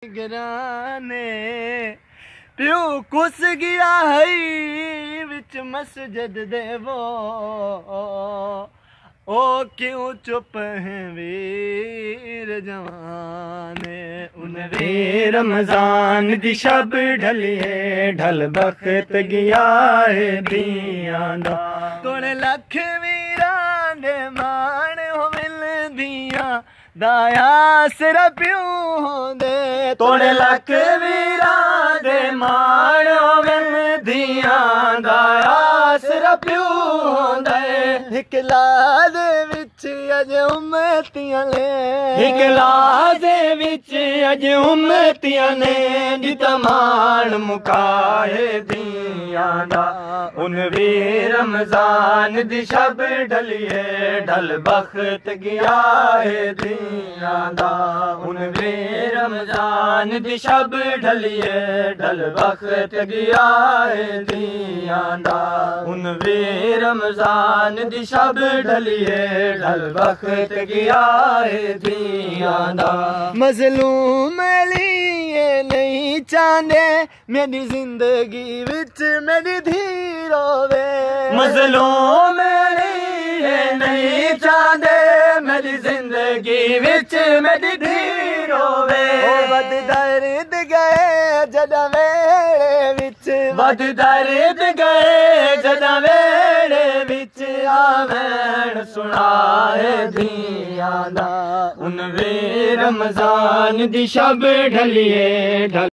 निगराने प्यू कुस गया है विच मस्जिद देवो ओ क्यों चुप है वीर जवाने उन वे रमजान दी शब ढली है ढल बख्त गया है दियां दा तोड़े लख वीरां दे मान हो मिल दियां दाया सिर प्यू होंदे तोड़े लख वीरां दे मान हो मिल दियां दाया सिर प्यू होंदे हिक लाद विच अज उम्मतियां ले हिक लाद विच अज उम्मतियां ने जितमान मुकाए दियां दा उन वे रमजान दी शब ढलिए ढल बख्त गया है दियां दा उन वे रमजान दी शब ढलिए ढल बख्त गया है दियां दा उन वे रमजान दी शब ढलिए ढल बख्त गया है दियां दा मज़लूम लिए नहीं चाहते मेरी जिंदगी विच मेरी धी रोवे मज़लूम लिए नहीं चाहते मेरी जिंदगी विच मेरी धी रोवे वद दर्द गए जदा वेड़े विच वद दर्द गए जदा वेड़े विच आवेण सुनाए दियां दा उन वे रमजान दी शब ढलिए ढल